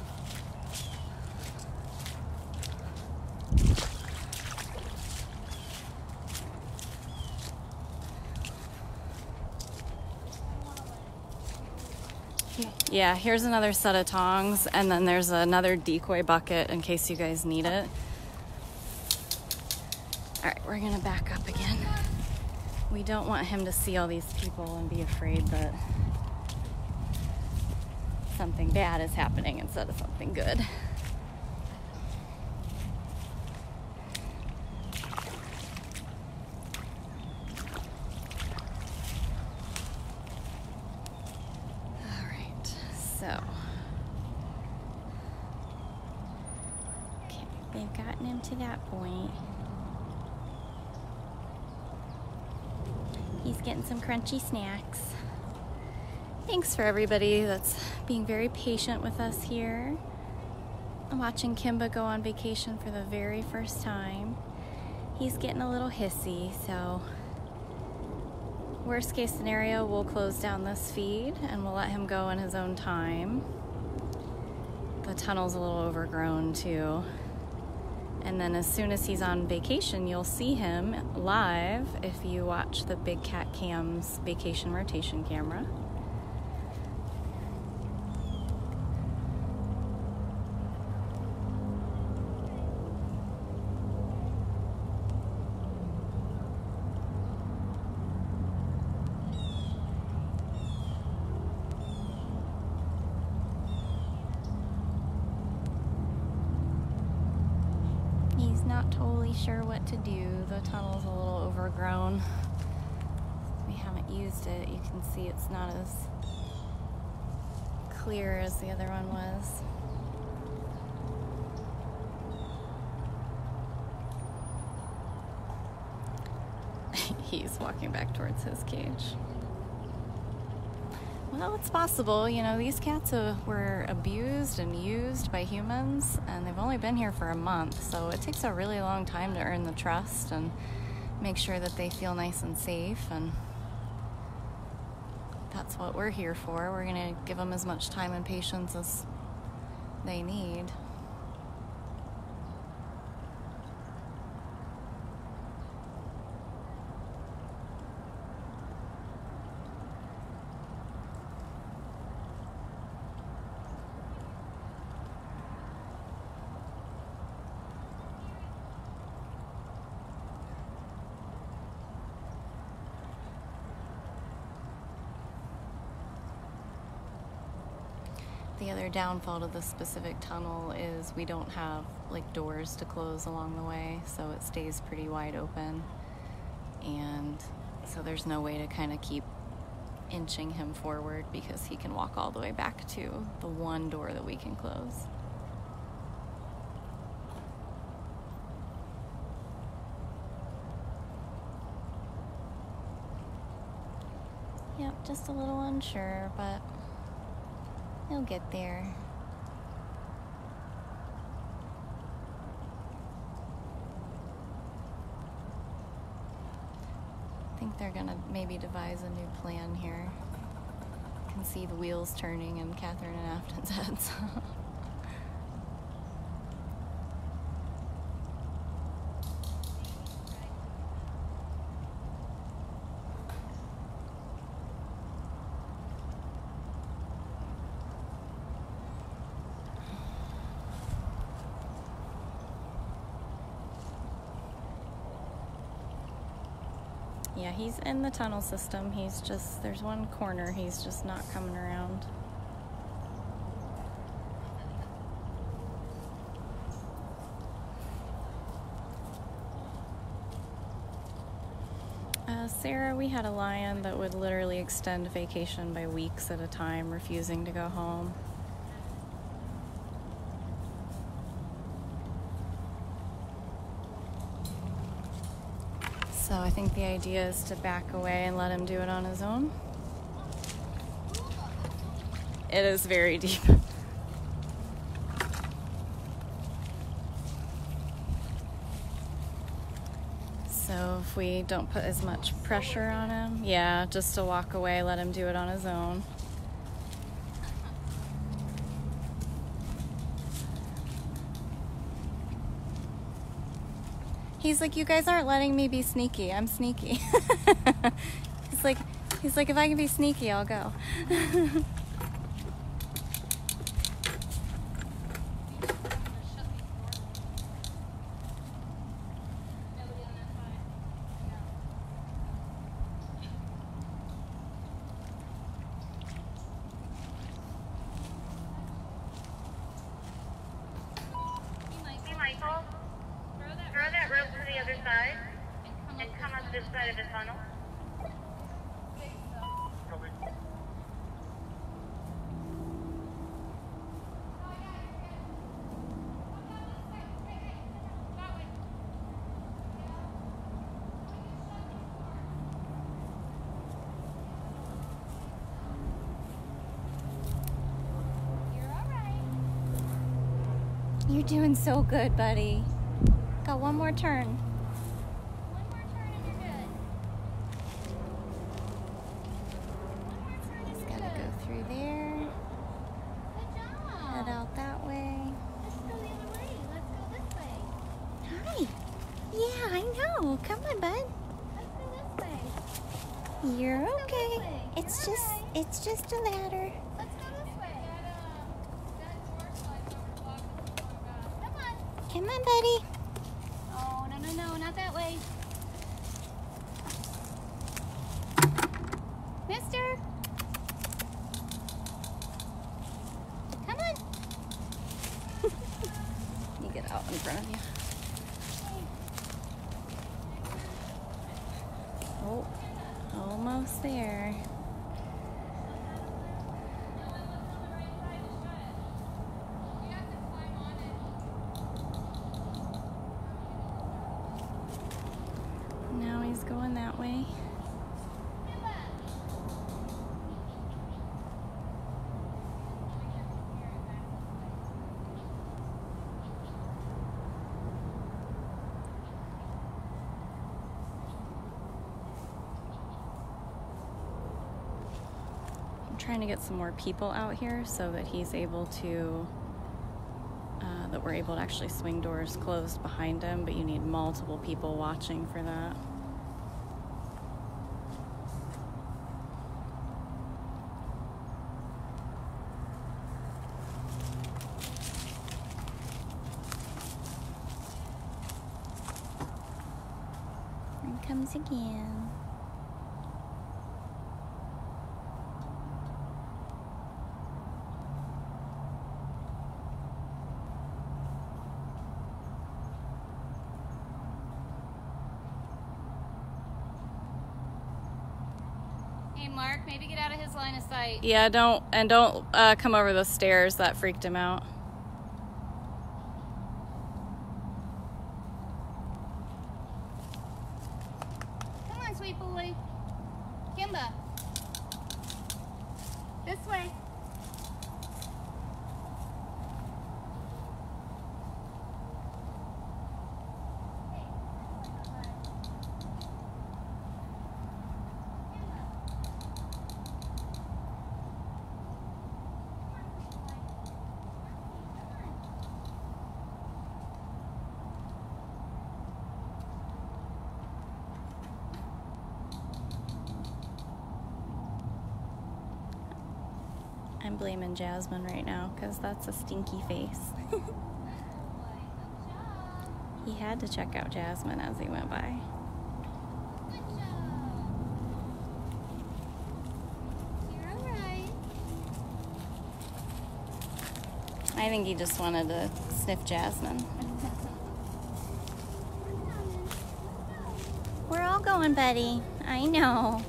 Yeah, here's another set of tongs, and then there's another decoy bucket in case you guys need it. All right, we're gonna back up again. We don't want him to see all these people and be afraid that something bad is happening instead of something good. All right, so. Okay, they've gotten him to that point. He's getting some crunchy snacks. Thanks for everybody that's being very patient with us here. I'm watching Kimba go on vacation for the very first time. He's getting a little hissy, so worst case scenario, we'll close down this feed and we'll let him go in his own time. The tunnel's a little overgrown too. And then as soon as he's on vacation, you'll see him live if you watch the Big Cat Cam's vacation rotation camera. He's not totally sure what to do. The tunnel's a little overgrown. We haven't used it. You can see it's not as clear as the other one was. He's walking back towards his cage. Well, it's possible. You know, these cats uh, were abused and used by humans, and they've only been here for a month, so it takes a really long time to earn the trust and make sure that they feel nice and safe, and that's what we're here for. We're going to give them as much time and patience as they need. The other downfall to this specific tunnel is we don't have like doors to close along the way, so it stays pretty wide open, and so there's no way to kind of keep inching him forward because he can walk all the way back to the one door that we can close. Yep, just a little unsure, but he'll get there. I think they're gonna maybe devise a new plan here. You can see the wheels turning in Catherine and Afton's heads. Yeah, he's in the tunnel system. He's just, there's one corner he's just not coming around. Uh, Sarah, we had a lion that would literally extend vacation by weeks at a time, refusing to go home. So I think the idea is to back away and let him do it on his own. It is very deep. So if we don't put as much pressure on him, yeah, just to walk away, let him do it on his own. He's like, you guys aren't letting me be sneaky. I'm sneaky. he's like, he's like, if I can be sneaky, I'll go. Hey, Michael. Throw that rope to the other side and come up this side of the tunnel. You're doing so good, buddy. Got one more turn. One more turn and you're good. One more turn and Just you're gotta good. go through there, Good job. head out that way. Let's go the other way. Let's go this way. Hi. Yeah, I know. Come on, bud. Let's go this way. You're Let's go okay. this way. It's You're just, alright. it's just a ladder. Let's go this way. Come on. Come on, buddy. Oh, no, no, no, not that way. Mister. Come on. You get out in front of you. Oh, almost there. Now he's going that way. I'm trying to get some more people out here so that he's able to, uh, that we're able to actually swing doors closed behind him, but you need multiple people watching for that. Here he comes again. Hey, Mark, maybe get out of his line of sight. Yeah, don't, and don't uh, come over those stairs. That freaked him out. Come on, sweet boy. Kimba. This way. I'm blaming Jasmine right now because that's a stinky face. He had to check out Jasmine as he went by. Good job. You're all right. I think he just wanted to sniff Jasmine. We're all going, buddy. I know.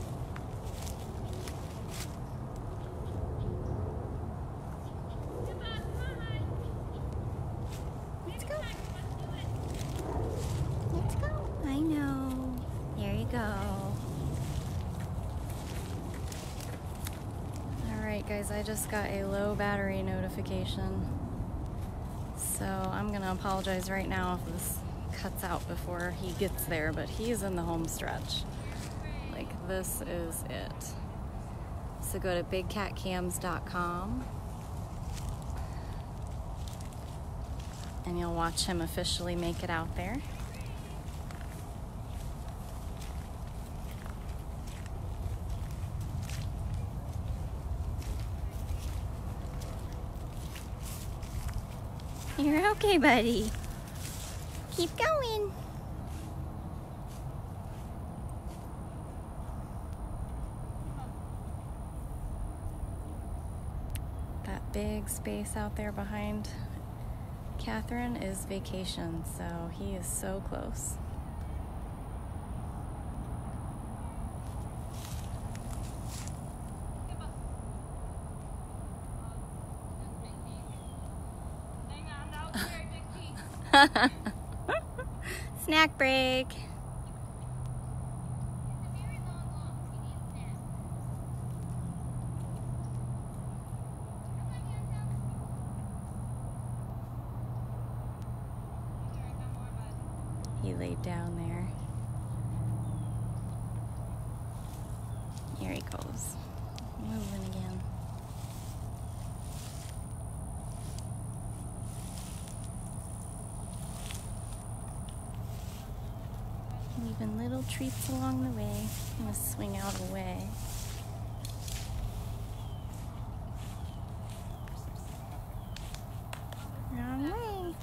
Let's go. Let's go. I know. There Alright guys, I just got a low battery notification. So I'm gonna apologize right now if this cuts out before he gets there, but he's in the home stretch. Like, this is it. So go to big cat cams dot com and you'll watch him officially make it out there. You're okay, buddy. Keep going. That big space out there behind Catherine is vacation, so he is so close. Snack break. He laid down there. Here he goes. Moving again. Leaving little treats along the way. I'm gonna swing out of the way. Wrong way.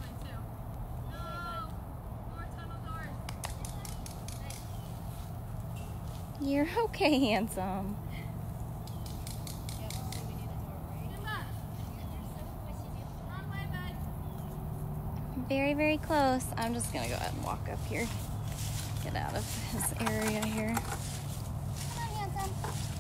You're okay, handsome. Very, very close. I'm just gonna go ahead and walk up here. Get out of his area here. Come on, handsome.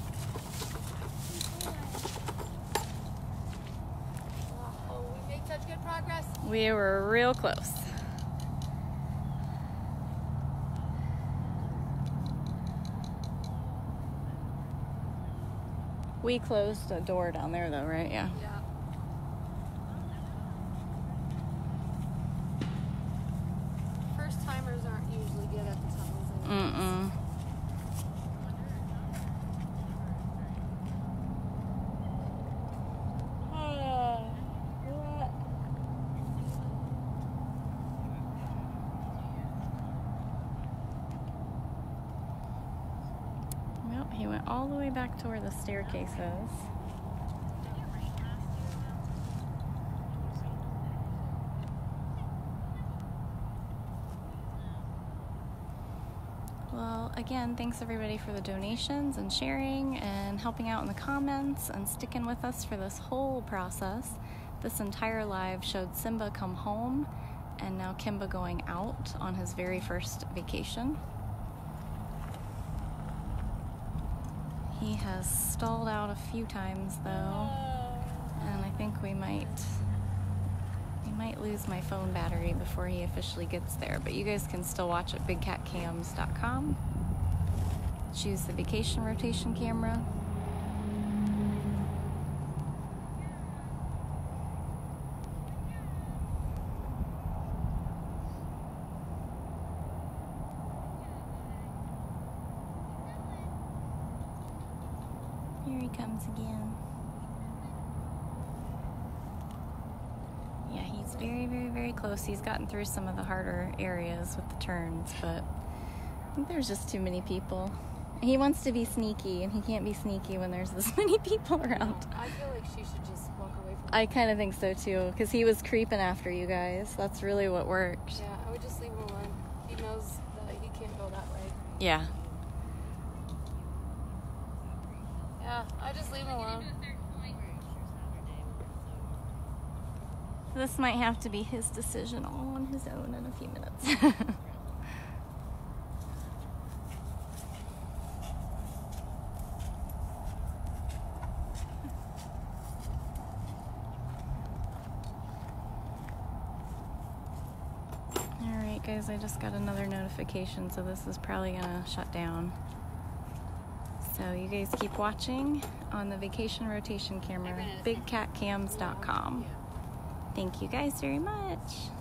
Oh, we made such good progress. We were real close. We closed the door down there though, right? Yeah. Yeah. First timers aren't usually good at the tunnels. Mm-mm. Well, he went all the way back to where the staircase is. Well, again, thanks everybody for the donations and sharing and helping out in the comments and sticking with us for this whole process. This entire live showed Simba come home and now Kimba going out on his very first vacation. He has stalled out a few times though, and I think we might we might lose my phone battery before he officially gets there, but you guys can still watch at big cat cams dot com. Choose the vacation rotation camera. Here he comes again. Yeah, he's very, very, very close. He's gotten through some of the harder areas with the turns, but I think there's just too many people. He wants to be sneaky, and he can't be sneaky when there's this many people around. I feel like she should just walk away from I kind of think so too, because he was creeping after you guys. That's really what worked. Yeah, I would just leave him alone. He knows that he can't go that way. Yeah. Yeah, I just leave him alone. This might have to be his decision all on his own in a few minutes. Alright guys, I just got another notification, so this is probably gonna shut down. So you guys keep watching. on the vacation rotation camera, big cat cams dot com. Thank you guys very much.